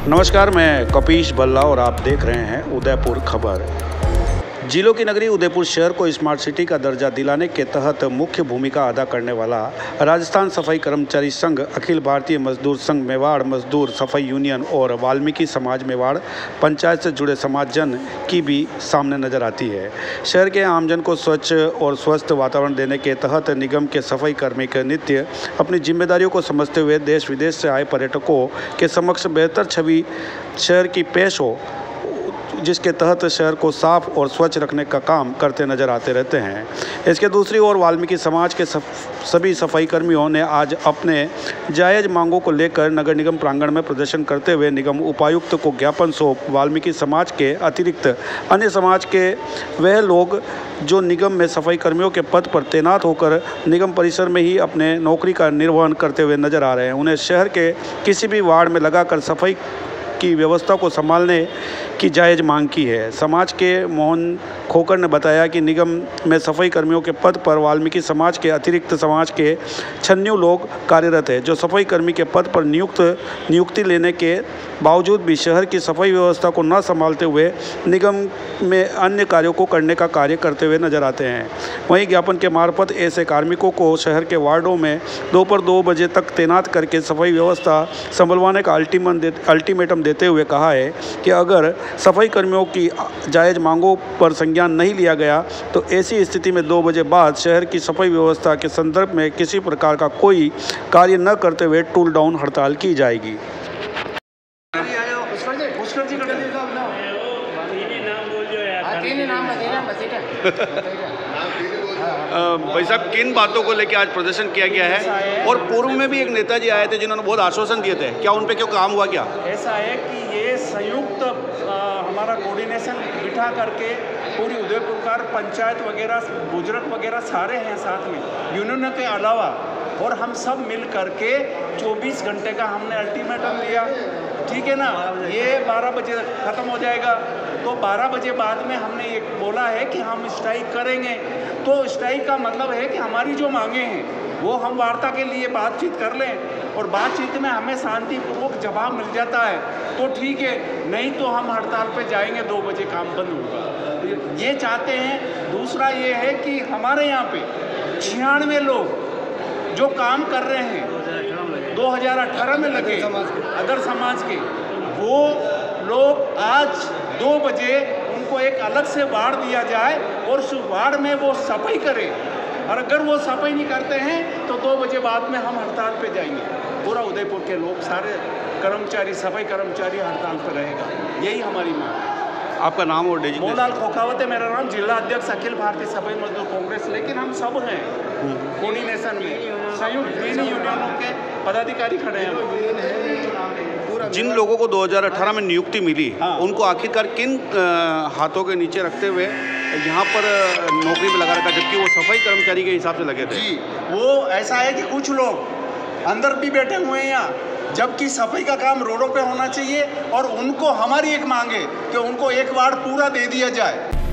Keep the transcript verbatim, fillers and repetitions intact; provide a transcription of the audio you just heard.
नमस्कार, मैं कपीश बल्ला और आप देख रहे हैं उदयपुर खबर। जिलों की नगरी उदयपुर शहर को स्मार्ट सिटी का दर्जा दिलाने के तहत मुख्य भूमिका अदा करने वाला राजस्थान सफाई कर्मचारी संघ, अखिल भारतीय मजदूर संघ मेवाड़ मजदूर सफाई यूनियन और वाल्मीकि समाज मेवाड़ पंचायत से जुड़े समाजजन की भी सामने नजर आती है। शहर के आमजन को स्वच्छ और स्वस्थ वातावरण देने के तहत निगम के सफाई कर्मी के नित्य अपनी जिम्मेदारियों को समझते हुए देश विदेश से आए पर्यटकों के समक्ष बेहतर छवि शहर की पेश हो, जिसके तहत शहर को साफ और स्वच्छ रखने का काम करते नजर आते रहते हैं। इसके दूसरी ओर वाल्मीकि समाज के सभी सफाई कर्मियों ने आज अपने जायज़ मांगों को लेकर नगर निगम प्रांगण में प्रदर्शन करते हुए निगम उपायुक्त को ज्ञापन सौंप वाल्मीकि समाज के अतिरिक्त अन्य समाज के वह लोग जो निगम में सफाई कर्मियों के पद पर तैनात होकर निगम परिसर में ही अपने नौकरी का निर्वहन करते हुए नजर आ रहे हैं, उन्हें शहर के किसी भी वार्ड में लगाकर सफाई की व्यवस्था को संभालने की जायज़ मांग की है। समाज के मोहन खोकर ने बताया कि निगम में सफाई कर्मियों के पद पर वाल्मीकि समाज के अतिरिक्त समाज के छन्नू लोग कार्यरत हैं, जो सफाई कर्मी के पद पर नियुक्त नियुक्ति लेने के बावजूद भी शहर की सफाई व्यवस्था को न संभालते हुए निगम में अन्य कार्यों को करने का कार्य करते हुए नजर आते हैं। वहीं ज्ञापन के मार्फत ऐसे कार्मिकों को शहर के वार्डों में दोपहर दो बजे तक तैनात करके सफाई व्यवस्था संभलवाने का अल्टीमेटम देते हुए कहा है कि अगर सफाई कर्मियों की जायज़ मांगों पर संज्ञान नहीं लिया गया तो ऐसी स्थिति में दो बजे बाद शहर की सफाई व्यवस्था के संदर्भ में किसी प्रकार का कोई कार्य न करते हुए टूल डाउन हड़ताल की जाएगी। भाई साहब, किन बातों को लेकर आज प्रदर्शन किया गया है? और पूर्व में भी एक नेताजी आए थे जिन्होंने बहुत आश्वासन दिए थे, क्या उन पे क्यों काम हुआ? क्या ऐसा है कि ये संयुक्त हमारा कोऑर्डिनेशन बिठा करके पूरी उदयपुर का पंचायत वगैरह बुजुर्ग वगैरह सारे हैं साथ में, यूनियनों के अलावा, और हम सब मिल करके चौबीस घंटे का हमने अल्टीमेटम दिया, ठीक है ना। ये बारह बजे ख़त्म हो जाएगा, तो बारह बजे बाद में हमने ये बोला है कि हम स्ट्राइक करेंगे। तो स्ट्राइक का मतलब है कि हमारी जो मांगे हैं वो हम वार्ता के लिए बातचीत कर लें, और बातचीत में हमें शांतिपूर्वक जवाब मिल जाता है तो ठीक है, नहीं तो हम हड़ताल पे जाएंगे, दो बजे काम बंद होगा, ये चाहते हैं। दूसरा ये है कि हमारे यहाँ पे छियानवे लोग जो काम कर रहे हैं दो हज़ार अठारह में लगे अदर समाज के, वो लोग आज दो बजे उनको एक अलग से वार्ड दिया जाए और उस वार्ड में वो सफाई करें, और अगर वो सफाई नहीं करते हैं तो दो बजे बाद में हम हड़ताल पे जाएंगे। पूरा उदयपुर के लोग, सारे कर्मचारी, सफाई कर्मचारी हड़ताल पर रहेगा, यही हमारी मांग है। आपका नाम और डेजिग्नेशन? मोहनलाल खोखावत है मेरा नाम, जिला अध्यक्ष अखिल भारतीय सफाई मजदूर कांग्रेस, लेकिन हम सब हैं कोऑर्डिनेशन में, संयुक्त तीन यूनियनों के पदाधिकारी खड़े हैं। जिन लोगों को दो हज़ार अठारह में नियुक्ति मिली, हाँ, उनको आखिरकार किन हाथों के नीचे रखते हुए यहाँ पर नौकरी में लगा रखा, जबकि वो सफाई कर्मचारी के हिसाब से लगे थे? जी, वो ऐसा है कि कुछ लोग अंदर भी बैठे हुए हैं यहाँ, जबकि सफाई का काम रोडों पे होना चाहिए, और उनको हमारी एक मांग है कि उनको एक वार्ड पूरा दे दिया जाए।